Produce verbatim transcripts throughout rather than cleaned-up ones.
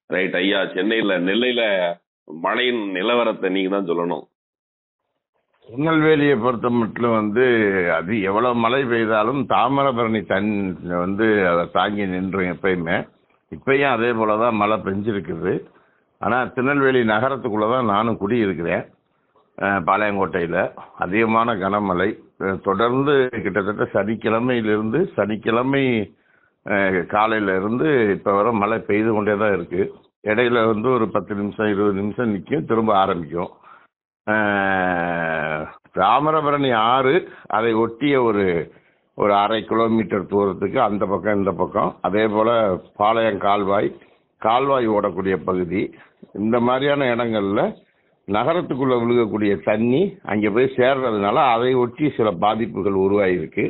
Right ஐயா. சென்னையில நெல்லையில மழையின் நிலவரத்தை நீங்க தான் சொல்லணும். திருநெல்வேலியை பொறுத்த மட்டும் வந்து அது எவ்வளவு மழை பெய்தாலும் தாமிரபரணி தண்ணி வந்து அதை தாங்கி நின்றும் எப்பயுமே. இப்பயும் அதே போலதான் மழை பெஞ்சிருக்குது. ஆனா திருநெல்வேலி நகரத்துக்குள்ள தான் நானும் குடியிருக்கிறேன். அஹ், பாளையங்கோட்டையில அதிகமான கனமழை அஹ், தொடர்ந்து கிட்டத்தட்ட சனிக்கிழமையிலிருந்து சனிக்கிழமை அஹ், காலையில இருந்து இப்ப வரை மழை பெய்து கொண்டே தான் இருக்கு. இடையில வந்து ஒரு பத்து நிமிஷம் இருபது நிமிஷம் நிற்கும், திரும்ப ஆரம்பிக்கும். அஹ், தாமிரபரணி ஆறு அதை ஒட்டிய ஒரு ஒரு அரை கிலோமீட்டர் தூரத்துக்கு அந்த பக்கம் இந்த பக்கம், அதே போல பாளையம் கால்வாய் கால்வாய் ஓடக்கூடிய பகுதி, இந்த மாதிரியான இடங்கள்ல நகரத்துக்குள்ள விழுகக்கூடிய தண்ணி அங்கே போய் சேர்றதுனால அதை ஒட்டி சில பாதிப்புகள் உருவாகிருக்கு.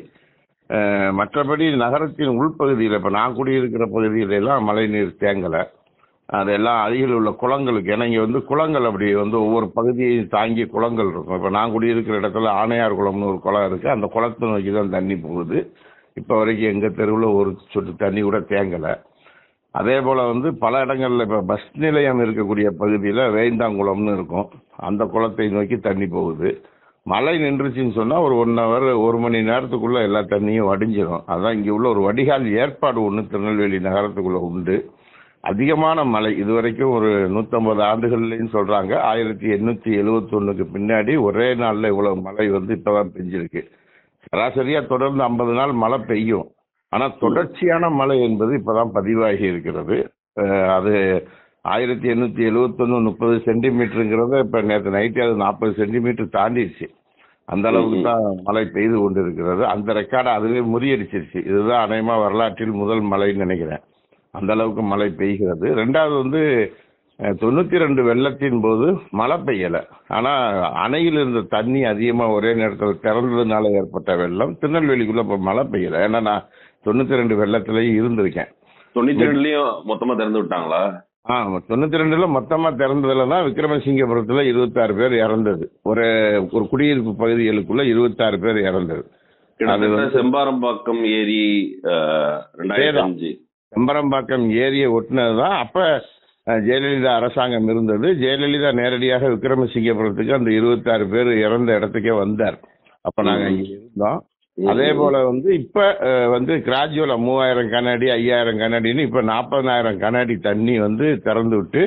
அஹ், மற்றபடி நகரத்தின் உள்பகுதியில் இப்போ நான் குடியிருக்கிற பகுதியில எல்லாம் மழை நீர் தேங்கலை. அதெல்லாம் அருகில் உள்ள குளங்களுக்கு, ஏன்னா இங்கே வந்து குளங்கள் அப்படி வந்து ஒவ்வொரு பகுதியையும் தாங்கி குளங்கள் இருக்கும். இப்போ நான் குடியிருக்கிற இடத்துல ஆணையார் குளம்னு ஒரு குளம் இருக்குது. அந்த குளத்தை நோக்கி தான் தண்ணி போகுது. இப்போ வரைக்கும் எங்கள் தெருவில் ஒரு சொட்டு தண்ணி கூட தேங்கலை. அதே போல் வந்து பல இடங்களில் இப்போ பஸ் நிலையம் இருக்கக்கூடிய பகுதியில் வேந்தாங்குளம்னு இருக்கும். அந்த குளத்தை நோக்கி தண்ணி போகுது. மழை நின்றுச்சுன்னு சொன்னால் ஒரு ஒன் ஹவர் ஒரு மணி நேரத்துக்குள்ளே எல்லா தண்ணியும் வடிஞ்சிடும். அதான் இங்கே உள்ள ஒரு வடிகால் ஏற்பாடு ஒன்று திருநெல்வேலி நகரத்துக்குள்ளே உண்டு. அதிகமான மழை இதுவரைக்கும் ஒரு நூற்றம்பது ஆண்டுகள்லையும் சொல்கிறாங்க. ஆயிரத்தி எண்ணூற்றி எழுபத்தி ஒன்றுக்கு பின்னாடி ஒரே நாளில் இவ்வளோ மழை வந்து இப்போ தான் பெஞ்சிருக்கு. சராசரியாக தொடர்ந்து ஐம்பது நாள் மழை பெய்யும். ஆனால் தொடர்ச்சியான மழை என்பது இப்போ தான் பதிவாகி இருக்கிறது. அஹ் அது ஆயிரத்தி எண்ணூற்றி எழுபத்தொன்று முப்பது சென்டிமீட்டருங்கிறத இப்போ நேற்று நைட்டே அது நாற்பது சென்டிமீட்டர் தாண்டிடுச்சு. அந்த அளவுக்கு தான் மழை பெய்து கொண்டு இருக்கிறது. அந்த ரெக்கார்டை அதுவே முறியடிச்சிருச்சு. இதுதான் அநேகமாக வரலாற்றில் முதல் மழைன்னு நினைக்கிறேன். அந்த அளவுக்கு மழை பெய்கிறது. ரெண்டாவது வந்து அஹ், தொண்ணூத்தி ரெண்டு வெள்ளத்தின் போது மழை பெய்யலை. ஆனால் அணையில் இருந்த தண்ணி அதிகமாக ஒரே நேரத்தில் திறந்ததுனால ஏற்பட்ட வெள்ளம். திருநெல்வேலிக்குள்ள இப்போ மழை பெய்யலை. ஏன்னா நான் தொண்ணூத்தி ரெண்டு வெள்ளத்திலையும் இருந்திருக்கேன். தொண்ணூத்தி ரெண்டுலயும் மொத்தமா திறந்து விட்டாங்களா? ஆ தொண்ணூத்தி ரெண்டுல மொத்தமா திறந்ததுல தான் விக்ரமசிங்கபுரத்துல இருபத்தாறு பேர் இறந்தது. ஒரு ஒரு குடியிருப்பு பகுதிகளுக்குள்ள இருபத்தாறு பேர் இறந்தது. கிட்டத்தட்ட செம்பாரம்பாக்கம் ஏரி அஹ், ரெண்டாயிரத்தி அஞ்சு செம்பரம்பாக்கம் ஏரியை ஒட்டினதுதான். அப்ப அஹ், ஜெயலலிதா அரசாங்கம் இருந்தது. ஜெயலலிதா நேரடியாக விக்ரமசிங்கபுரத்துக்கு அந்த இருபத்தாறு பேர் இறந்த இடத்துக்கே வந்தார். அப்ப நாங்க இங்க இருந்தோம். அதே போல வந்து இப்ப அஹ், வந்து கிராஜுவலா மூவாயிரம் கனஅடி ஐயாயிரம் கனஅடின்னு இப்ப நாற்பதாயிரம் கனஅடி தண்ணி வந்து திறந்து விட்டு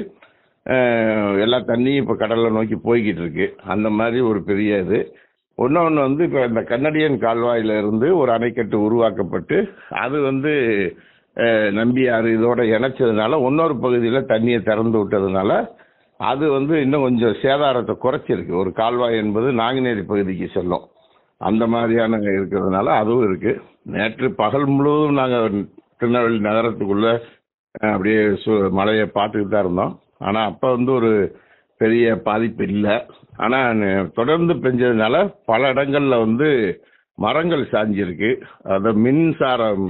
அஹ், எல்லா தண்ணியும் இப்ப கடலை நோக்கி போய்கிட்டு இருக்கு. அந்த மாதிரி ஒரு பெரிய இது. ஒன்னொன்னு வந்து இப்ப இந்த கன்னடியன் கால்வாயில இருந்து ஒரு அணைக்கட்டு உருவாக்கப்பட்டு அது வந்து அஹ், நம்பியாறு இதோட இணைச்சதுனால இன்னொரு பகுதியில் தண்ணியை திறந்து விட்டதுனால அது வந்து இன்னும் கொஞ்சம் சேதாரத்தை குறைச்சிருக்கு. ஒரு கால்வாய் என்பது நாங்குநேரி பகுதிக்கு செல்லும். அந்த மாதிரியான இருக்கிறதுனால அதுவும் இருக்கு. நேற்று பகல் முழுவதும் நாங்கள் திருநெல்வேலி நகரத்துக்குள்ள அஹ், அப்படியே சு- மழையை பார்த்துக்கிட்டு தான் இருந்தோம். ஆனால் அப்போ வந்து ஒரு பெரிய பாதிப்பு இல்லை. ஆனால் தொடர்ந்து பெஞ்சதுனால பல இடங்கள்ல வந்து மரங்கள் சாஞ்சிருக்கு. அது மின்சாரம்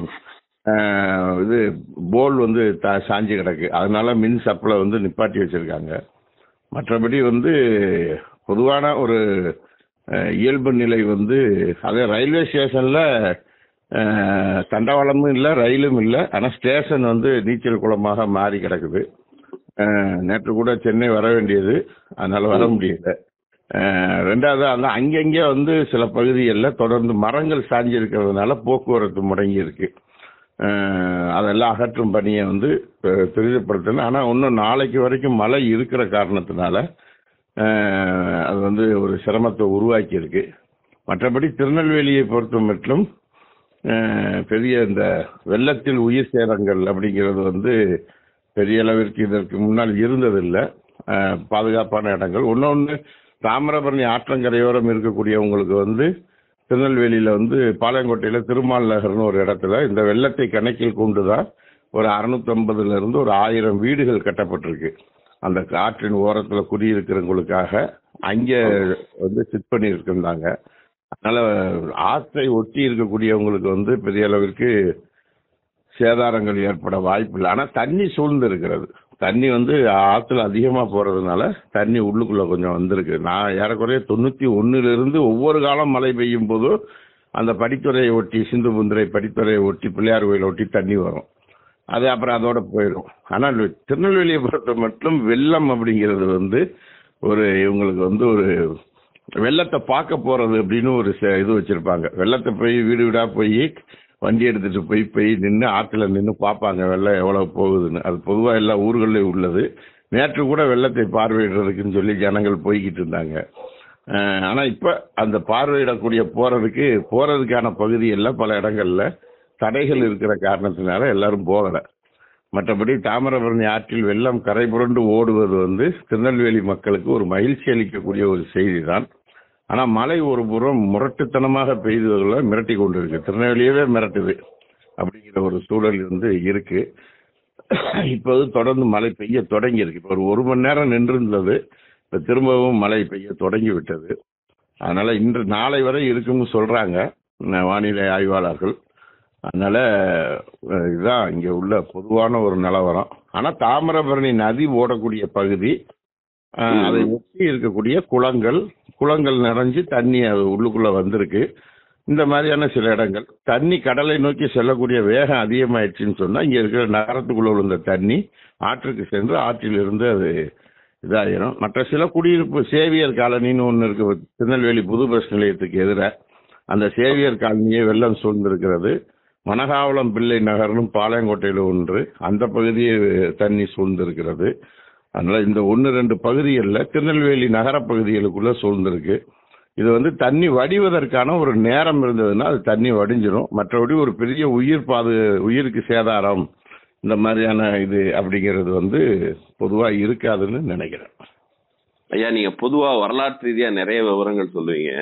அஹ், இது போல் வந்து த- சாஞ்சு கிடக்கு. அதனால மின் சப்ளை வந்து நிப்பாட்டி வச்சிருக்காங்க. மற்றபடி வந்து பொதுவான ஒரு அஹ், இயல்பு நிலை வந்து அதே ரயில்வே ஸ்டேஷன்ல அஹ், தண்டவாளமும் இல்லை ரயிலும் இல்லை. ஆனால் ஸ்டேஷன் வந்து நீச்சல் குளமாக மாறி கிடக்குது. அஹ், நேற்று கூட சென்னை வர வேண்டியது, அதனால வர முடியல. அஹ், ரெண்டாவது அந்த அங்கங்கே வந்து சில பகுதிகளில் தொடர்ந்து மரங்கள் சாஞ்சி இருக்கிறதுனால போக்குவரத்து முடங்கி இருக்கு. அஹ், அதெல்லாம் அகற்றும் பணியை வந்து அஹ், துரிதப்படுத்தணும். ஆனால் இன்னும் நாளைக்கு வரைக்கும் மழை இருக்கிற காரணத்தினால அஹ், அது வந்து ஒரு சிரமத்தை உருவாக்கி இருக்கு. மற்றபடி திருநெல்வேலியை பொறுத்த மட்டும் அஹ், பெரிய இந்த வெள்ளத்தில் உயிர் சேதங்கள் அப்படிங்கிறது வந்து பெரிய அளவிற்கு இதற்கு முன்னால் இருந்ததில்லை. அஹ், பாதுகாப்பான இடங்கள். இன்னொன்று, தாமிரபரணி ஆற்றங்கரையோரம் இருக்கக்கூடியவங்களுக்கு வந்து திருநெல்வேலியில வந்து பாளையங்கோட்டையில திருமால் நகர்னு ஒரு இடத்துல இந்த வெள்ளத்தை கணக்கில் கொண்டுதான் ஒரு அறுநூத்தி ஐம்பதுல இருந்து ஒரு ஆயிரம் வீடுகள் கட்டப்பட்டிருக்கு. அந்த ஆற்றின் ஓரத்துல குடியிருக்கிறவங்களுக்காக அங்கே வந்து சிட் பண்ணி இருக்கின்றாங்க. அதனால ஆற்றை ஒட்டி இருக்கக்கூடியவங்களுக்கு வந்து பெரிய அளவிற்கு சேதாரங்கள் ஏற்பட வாய்ப்பு இல்லை. ஆனால் தண்ணி சூழ்ந்து இருக்கிறது. தண்ணி வந்து ஆற்றுல அதிகமாக போகிறதுனால தண்ணி உள்ளுக்குள்ளே கொஞ்சம் வந்திருக்கு. நான் ஏறக்குறைய தொண்ணூற்றி ஒன்றுலேருந்து ஒவ்வொரு காலம் மழை பெய்யும் போதும் அந்த படித்துறையை ஒட்டி சிந்து புந்துரை படித்துறையை ஒட்டி பிள்ளையார் கோயிலை ஒட்டி தண்ணி வரும். அது அப்புறம் அதோட போயிடும். ஆனால் திருநெல்வேலியை பொறுத்த மட்டும் வெள்ளம் அப்படிங்கிறது வந்து ஒரு இவங்களுக்கு வந்து ஒரு வெள்ளத்தை பார்க்க போறது அப்படின்னு ஒரு ச- இது வச்சிருப்பாங்க. வெள்ளத்தை போய் வீடு வீடா போய் வண்டி எடுத்துட்டு போய் போய் நின்று ஆற்றுல நின்று பார்ப்பாங்க வெள்ளம் எவ்வளவு போகுதுன்னு. அது பொதுவாக எல்லா ஊர்களையும் உள்ளது. நேற்று கூட வெள்ளத்தை பார்வையிடுறதுக்குன்னு சொல்லி ஜனங்கள் போய்கிட்டு இருந்தாங்க. அஹ் ஆனா இப்ப அந்த பார்வையிடக்கூடிய போறதுக்கு போறதுக்கான பகுதிகளில் பல இடங்கள்ல தடைகள் இருக்கிற காரணத்தினால எல்லாரும் போகல. மற்றபடி தாமிரபரணி ஆற்றில் வெள்ளம் கரை புரண்டு ஓடுவது வந்து திருநெல்வேலி மக்களுக்கு ஒரு மகிழ்ச்சி அளிக்கக்கூடிய ஒரு செய்தி தான். ஆனா மழை ஒரு புறம் முரட்டுத்தனமாக பெய்ததுல மிரட்டி கொண்டு இருக்கு. திருநெல்வேலியவே மிரட்டுது அப்படிங்கிற ஒரு சூழல் வந்து இருக்கு. இப்போது தொடர்ந்து மழை பெய்ய தொடங்கி இருக்கு. இப்போ ஒரு ஒரு மணி நேரம் நின்றிருந்தது, இப்ப திரும்பவும் மழை பெய்ய தொடங்கி விட்டது. அதனால இன்று நாளை வரை இருக்கும்னு சொல்றாங்க ந- வானிலை ஆய்வாளர்கள். அதனால அஹ், இதுதான் இங்க உள்ள பொதுவான ஒரு நிலவரம். ஆனா தாமிரபரணி நதி ஓடக்கூடிய பகுதி, அஹ், ம். அதை ஒட்டி இருக்கக்கூடிய குளங்கள் குளங்கள் நிறைஞ்சு தண்ணி அது உள்ளுக்குள்ள வந்திருக்கு. இந்த மாதிரியான சில இடங்கள் தண்ணி கடலை நோக்கி செல்லக்கூடிய வேகம் அதிகமாயிடுச்சுன்னு சொன்னா இங்க இருக்கிற நகரத்துக்குள்ள விழுந்த தண்ணி ஆற்றுக்கு சென்று ஆற்றிலிருந்து அது இதாயிரும். மற்ற சில குடியிருப்பு சேவியர் காலனின்னு ஒன்று இருக்கு திருநெல்வேலி புது பஸ் நிலையத்துக்கு எதிர. அந்த சேவியர் காலனியை வெள்ளம் சூழ்ந்திருக்கிறது. மணகாவளம் பிள்ளை நகர்னும் பாளையங்கோட்டையில் ஒன்று, அந்த பகுதியை தண்ணி சூழ்ந்திருக்கிறது. அதனால இந்த ஒன்று ரெண்டு பகுதிகளில் திருநெல்வேலி நகர பகுதிகளுக்குள்ள சூழ்ந்திருக்கு. இது வந்து தண்ணி வடிவதற்கான ஒரு நேரம் இருந்ததுன்னா அது தண்ணி வடிஞ்சிடும். மற்றபடி ஒரு பெரிய உயிர் பாது உயிருக்கு சேதாரம் இந்த மாதிரியான இது அப்படிங்கிறது வந்து பொதுவா இருக்காதுன்னு நினைக்கிறேன். ஐயா, நீங்க பொதுவா வரலாற்று ரீதியா நிறைய விவரங்கள் சொல்லுவீங்க.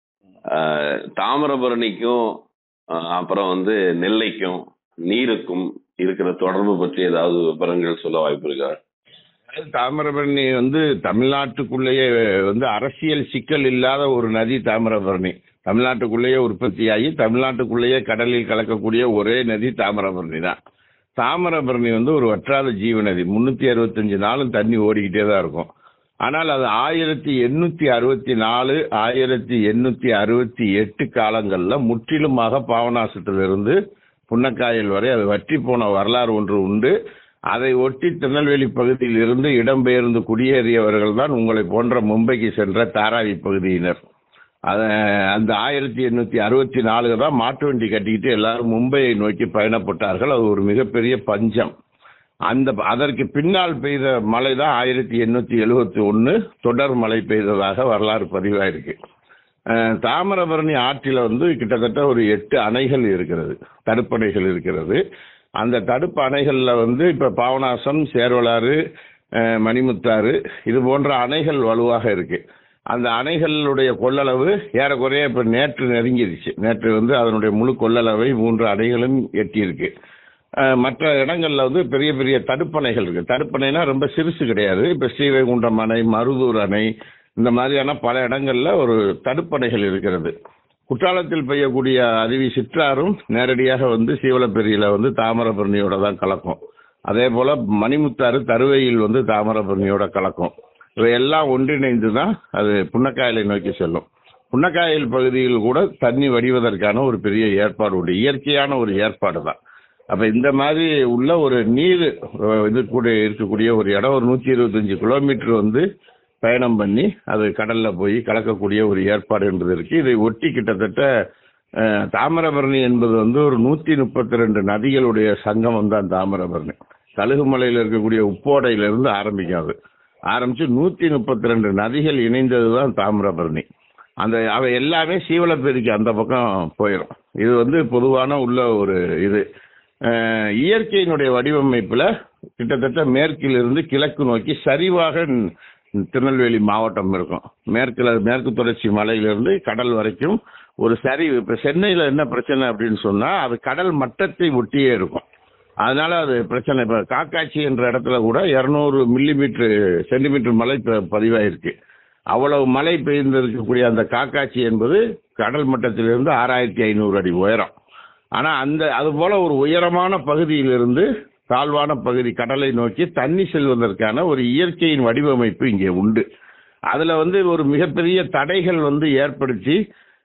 ஆஹ், தாமிரபரணிக்கும் ஆஹ், அப்புறம் வந்து நெல்லைக்கும் நீருக்கும் இருக்கிற தொடர்பு பற்றி ஏதாவது விவரங்கள் சொல்ல வாய்ப்பு இருக்கா? அதாவது தாமிரபரணி வந்து தமிழ்நாட்டுக்குள்ளேயே வந்து அரசியல் சிக்கல் இல்லாத ஒரு நதி தாமிரபரணி. தமிழ்நாட்டுக்குள்ளேயே உற்பத்தியாகி தமிழ்நாட்டுக்குள்ளேயே கடலில் கலக்கக்கூடிய ஒரே நதி தாமிரபரணி தான். தாமிரபரணி வந்து ஒரு வற்றாத ஜீவ நதி. முன்னூத்தி அறுபத்தஞ்சு நாளும் தண்ணி ஓடிக்கிட்டே தான் இருக்கும். ஆனால் அது ஆயிரத்தி எண்ணூத்தி அறுபத்தி நாலு ஆயிரத்தி எண்ணூத்தி அறுபத்தி எட்டு காலங்கள்ல முற்றிலுமாக பாபநாசத்திலிருந்து புன்னக்காயல் வரை அது வற்றி போன வரலாறு ஒன்று உண்டு. அதை ஒட்டி திருநெல்வேலி பகுதியில் இருந்து இடம்பெயர்ந்து குடியேறியவர்கள் தான் உங்களை போன்ற மும்பைக்கு சென்ற தாராவி பகுதியினர். அத அந்த ஆயிரத்தி எண்ணூத்தி அறுபத்தி நாலுல தான் மாட்டு வண்டி கட்டிக்கிட்டு எல்லாரும் மும்பையை நோக்கி பயணப்பட்டார்கள். அது ஒரு மிகப்பெரிய பஞ்சம். அந்த அதற்கு பின்னால் பெய்த மழை தான் ஆயிரத்தி எண்ணூத்தி எழுபத்தி ஒன்னு தொடர் மழை பெய்ததாக வரலாறு பதிவாயிருக்கு. அஹ், தாமிரபரணி ஆற்றில வந்து கிட்டத்தட்ட ஒரு எட்டு அணைகள் இருக்கிறது, தடுப்பணைகள் இருக்கிறது. அந்த தடுப்பு அணைகள்ல வந்து இப்ப பாபநாசம், சேர்வலாறு, அஹ், மணிமுத்தாறு இது போன்ற அணைகள் வலுவாக இருக்கு. அந்த அணைகளுடைய கொள்ளளவு ஏறக்குறைய இப்ப நேற்று நெருங்கிருச்சு. நேற்று வந்து அதனுடைய முழு கொள்ளளவை மூன்று அணைகளும் எட்டியிருக்கு. அஹ், மற்ற இடங்கள்ல வந்து பெரிய பெரிய தடுப்பணைகள் இருக்கு. தடுப்பணைனா ரொம்ப சிறுசு கிடையாது. இப்ப ஸ்ரீவைகுண்டம் அணை, மருதூர் அணை இந்த மாதிரியான பல இடங்கள்ல ஒரு தடுப்பணைகள் இருக்கிறது. குற்றாலத்தில் பெய்யக்கூடிய அருவி சிற்றாரும் நேரடியாக வந்து சீவலப்பெரியில வந்து தாமிரபரணியோட தான் கலக்கும். அதே போல மணிமுத்தாறு தருவையில் வந்து தாமிரபரணியோட கலக்கும். இவையெல்லாம் ஒன்றிணைந்து தான் அது புன்னக்காயலை நோக்கி செல்லும். புன்னக்காயல் பகுதியில் கூட தண்ணி வடிவதற்கான ஒரு பெரிய ஏற்பாடு உண்டு. இயற்கையான ஒரு ஏற்பாடு தான். அப்ப இந்த மாதிரி உள்ள ஒரு நீர் அஹ், இது கூட இருக்கக்கூடிய ஒரு இடம் ஒரு நூத்தி இருபத்தஞ்சு கிலோமீட்டர் வந்து பயணம் பண்ணி அது கடல்ல போய் கலக்கக்கூடிய ஒரு ஏற்பாடு என்பது இருக்கு. இதை ஒட்டி கிட்டத்தட்ட அஹ், தாமிரபரணி என்பது வந்து ஒரு நூத்தி முப்பத்தி ரெண்டு நதிகளுடைய சங்கமம் தான் தாமிரபரணி. கழுகுமலையில் இருக்கக்கூடிய உப்போடையிலிருந்து ஆரம்பிக்கும். அது ஆரம்பிச்சு நூத்தி முப்பத்தி ரெண்டு நதிகள் இணைந்தது தான் தாமிரபரணி. அந்த அவை எல்லாமே சீவலப்பேரிக்கு அந்த பக்கம் போயிடும். இது வந்து பொதுவான உள்ள ஒரு இது. அஹ், இயற்கையினுடைய வடிவமைப்புல கிட்டத்தட்ட மேற்கிலிருந்து கிழக்கு நோக்கி சரிவாக ந- திருநெல்வேலி மாவட்டம் இருக்கும். மேற்குல மேற்கு தொடர்ச்சி மலையிலிருந்து கடல் வரைக்கும் ஒரு சரிவு. இப்ப சென்னையில என்ன பிரச்சனை அப்படின்னு சொன்னா அது கடல் மட்டத்தை ஒட்டியே இருக்கும். அதனால அது பிரச்சனை. இப்ப காக்காட்சி என்ற இடத்துல கூட இருநூறு மில்லி மீட்டர் சென்டிமீட்டர் மழை ப- பதிவாயிருக்கு. அவ்வளவு மழை பெய்திருக்கக்கூடிய அந்த காக்காட்சி என்பது கடல் மட்டத்திலிருந்து ஆறாயிரத்தி ஐநூறு அடி உயரம். ஆனா அந்த அது போல ஒரு உயரமான பகுதியிலிருந்து தாழ்வான பகுதி கடலை நோக்கி தண்ணி செல்வதற்கான ஒரு இயற்கையின் வடிவமைப்பு இங்கே உண்டு. அதுல வந்து ஒரு மிகப்பெரிய தடைகள் வந்து ஏற்படுத்தி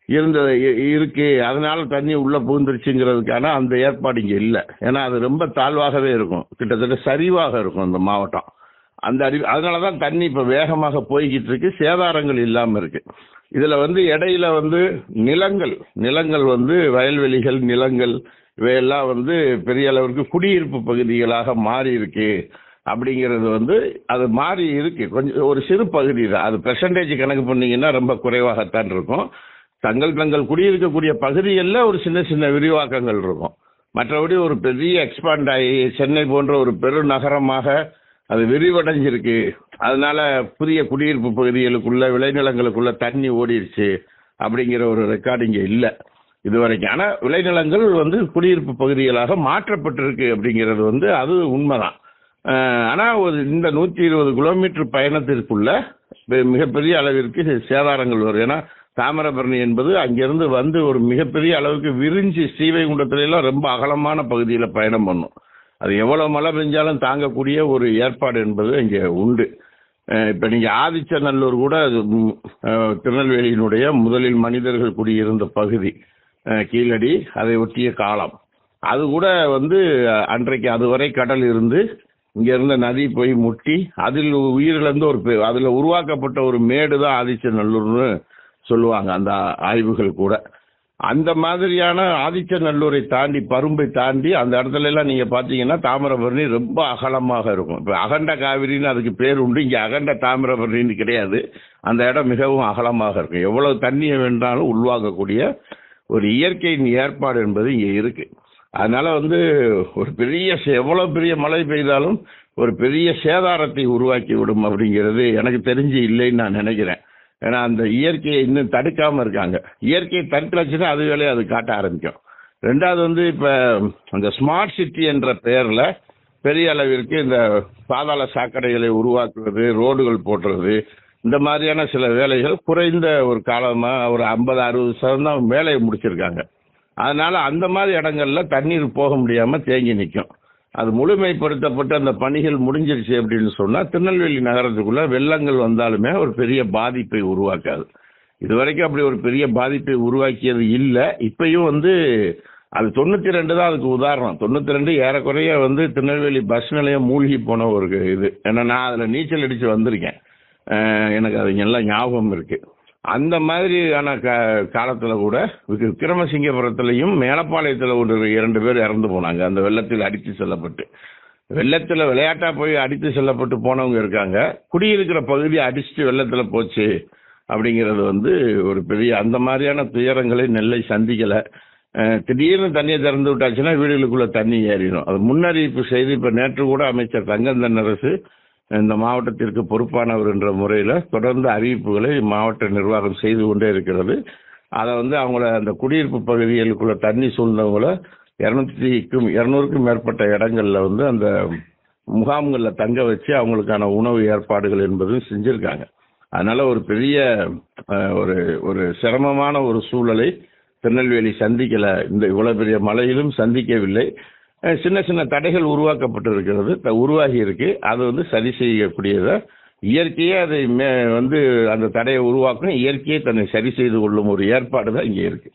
இருந்தது இ- இருக்கு, அதனால தண்ணி உள்ள புகுந்துருச்சுங்கிறதுக்கான அந்த ஏற்பாடு இங்க இல்லை. ஏன்னா அது ரொம்ப தாழ்வாகவே இருக்கும், கிட்டத்தட்ட சரிவாக இருக்கும் இந்த மாவட்டம். அந்த அறிவு அதனாலதான் தண்ணி இப்ப வேகமாக போய்கிட்டு இருக்கு, சேதாரங்கள் இல்லாம இருக்கு. இதுல வந்து இடையில வந்து நிலங்கள் நிலங்கள் வந்து வயல்வெளிகள் நிலங்கள் இவையெல்லாம் வந்து பெரிய அளவிற்கு குடியிருப்பு பகுதிகளாக மாறி இருக்கு. அப்படிங்கிறது வந்து அது மாறி இருக்கு, கொஞ்சம் ஒரு சிறு பகுதி தான். அது பெர்சன்டேஜ் கணக்கு பண்ணீங்கன்னா ரொம்ப குறைவாகத்தான் இருக்கும். தங்கள் தங்கள் குடியிருக்கக்கூடிய பகுதிகளில் ஒரு சின்ன சின்ன விரிவாக்கங்கள் இருக்கும். மற்றபடி ஒரு பெரிய எக்ஸ்பாண்ட் ஆகி சென்னை போன்ற ஒரு பெரு நகரமாக அது விரிவடைஞ்சிருக்கு. அதனால புதிய குடியிருப்பு பகுதிகளுக்குள்ள விளைநிலங்களுக்குள்ள தண்ணி ஓடிடுச்சு அப்படிங்கிற ஒரு ரெக்கார்டு இங்க இல்லை இதுவரைக்கும். ஆனா விளைநிலங்கள் வந்து குடியிருப்பு பகுதிகளாக மாற்றப்பட்டிருக்கு அப்படிங்கிறது வந்து அது உண்மைதான். அஹ் ஆனா ஒரு இந்த நூத்தி இருபது கிலோமீட்டர் பயணத்திற்குள்ள பெ- மிகப்பெரிய அளவிற்கு சேதாரங்கள் வரும். ஏன்னா தாமிரபரணி என்பது அங்கிருந்து வந்து ஒரு மிகப்பெரிய அளவுக்கு விரிஞ்சு ஸ்ரீவைகுண்டத்துல எல்லாம் ரொம்ப அகலமான பகுதியில பயணம் பண்ணும். அது எவ்வளவு மழை பெஞ்சாலும் தாங்கக்கூடிய ஒரு ஏற்பாடு என்பது இங்க உண்டு. அஹ் இப்ப நீங்க ஆதிச்சநல்லூர் கூட அது ம், அஹ், திருநெல்வேலியினுடைய முதலில் மனிதர்கள் குடியிருந்த பகுதி, அஹ், கீழடி அதை ஒட்டிய காலம். அது கூட வந்து அஹ், அன்றைக்கு அதுவரை கடல் இருந்து இங்க இருந்த நதி போய் முட்டி அதில் உயிரிழந்த ஒரு பெ- அதுல உருவாக்கப்பட்ட ஒரு மேடு தான் ஆதிச்சநல்லூர்னு சொல்லுவாங்க அந்த ஆய்வுகள் கூட. அந்த மாதிரியான ஆதிச்சநல்லூரை தாண்டி பரும்பை தாண்டி அந்த இடத்துல எல்லாம் நீங்க பாத்தீங்கன்னா தாமிரபரணி ரொம்ப அகலமாக இருக்கும். இப்ப அகண்ட காவிரின்னு அதுக்கு பேர் உண்டு, இங்க அகண்ட தாமிரபரணின்னு கிடையாது. அந்த இடம் மிகவும் அகலமாக இருக்கும், எவ்வளவு தண்ணியை வேண்டாலும் உள்வாங்கக்கூடிய ஒரு இயற்கையின் ஏற்பாடு என்பது இங்க இருக்கு. அதனால வந்து ஒரு பெரிய சே- எவ்வளவு பெரிய மழை பெய்தாலும் ஒரு பெரிய சேதாரத்தை உருவாக்கி விடும் அப்படிங்கிறது எனக்கு தெரிஞ்சு இல்லைன்னு நான் நினைக்கிறேன். ஏன்னா அந்த இயற்கையை இன்னும் தடுக்காம இருக்காங்க. இயற்கையை தடுக்கலச்சுன்னா அது வேலையை அது காட்ட ஆரம்பிக்கும். ரெண்டாவது வந்து இப்ப அந்த ஸ்மார்ட் சிட்டி என்ற பெயர்ல பெரிய அளவிற்கு இந்த பாதாள சாக்கடைகளை உருவாக்குவது, ரோடுகள் போடுறது, இந்த மாதிரியான சில வேலைகள் குறைந்த ஒரு காலமா ஒரு ஐம்பது அறுபது சதவீதம் வேலையை முடிச்சிருக்காங்க. அதனால அந்த மாதிரி இடங்கள்ல தண்ணீர் போக முடியாம தேங்கி நிற்கும். அது முழுமைப்படுத்தப்பட்டு அந்த பணிகள் முடிஞ்சிருச்சு அப்படின்னு சொன்னா திருநெல்வேலி நகரத்துக்குள்ள வெள்ளங்கள் வந்தாலுமே ஒரு பெரிய பாதிப்பை உருவாக்காது. இதுவரைக்கும் அப்படி ஒரு பெரிய பாதிப்பை உருவாக்கியது இல்லை. இப்பயும் வந்து அது தொண்ணூத்தி ரெண்டு தான் அதுக்கு உதாரணம். தொண்ணூத்தி ரெண்டு ஏறக்குறைய வந்து திருநெல்வேலி பஸ் நிலையம் மூழ்கி போன ஒரு இது. ஏன்னா நான் அதுல நீச்சல் அடிச்சு வந்திருக்கேன், அஹ் எனக்கு அது எல்லாம் ஞாபகம் இருக்கு. அந்த மாதிரியான கா காலத்துல கூட விக்- விக்ரமசிங்கபுரத்திலையும் மேலப்பாளையத்துல ஒரு இரண்டு பேர் இறந்து போனாங்க அந்த வெள்ளத்தில் அடித்து செல்லப்பட்டு. வெள்ளத்துல விளையாட்டா போய் அடித்து செல்லப்பட்டு போனவங்க இருக்காங்க, குடியிருக்கிற பகுதி அடிச்சுட்டு வெள்ளத்துல போச்சு அப்படிங்கிறது வந்து ஒரு பெரிய அந்த மாதிரியான துயரங்களை நெல்லை சந்திக்கல. அஹ் திடீர்னு தண்ணியை திறந்து விட்டாச்சுன்னா வீடுகளுக்குள்ள தண்ணி ஏறிடும். அது முன்னறிவிப்பு செய்து இப்ப நேற்று கூட அமைச்சர் தங்கம் தென்னரசு இந்த மாவட்டத்திற்கு பொறுப்பானவர் என்ற முறையில் தொடர்ந்து அறிவிப்புகளை மாவட்ட நிர்வாகம் செய்து கொண்டே இருக்கிறது. அதை வந்து அவங்கள அந்த குடியிருப்பு பகுதிகளுக்குள்ள தண்ணி சூழ்ந்தவங்கள இருநூத்திக்கும் இருநூறுக்கும் மேற்பட்ட இடங்கள்ல வந்து அந்த முகாம்கள்ல தங்க வச்சு அவங்களுக்கான உணவு ஏற்பாடுகள் என்பதும் செஞ்சிருக்காங்க. அதனால ஒரு பெரிய அஹ், ஒரு ஒரு சிரமமான ஒரு சூழலை திருநெல்வேலி சந்திக்கல, இந்த இவ்வளவு பெரிய மழையிலும் சந்திக்கவில்லை. அஹ், சின்ன சின்ன தடைகள் உருவாக்கப்பட்டு இருக்கிறது, த- உருவாகி இருக்கு. அது வந்து சரி செய்யக்கூடியதை இயற்கையே அதை மே வந்து அந்த தடையை உருவாக்கும், இயற்கையே தன்னை சரி செய்து கொள்ளும் ஒரு ஏற்பாடு தான் இங்கே இருக்கு.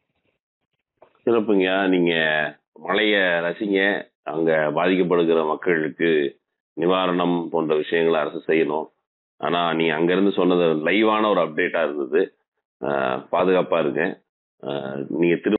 சிறப்புங்க. நீங்க மழைய ரசிங்க. அங்க பாதிக்கப்படுகிற மக்களுக்கு நிவாரணம் போன்ற விஷயங்களை அரசு செய்யணும். ஆனா நீங்க அங்க இருந்து சொன்னது லைவான ஒரு அப்டேட்டா இருந்தது. அஹ் பாதுகாப்பா இருங்க. அஹ் நீங்க திரு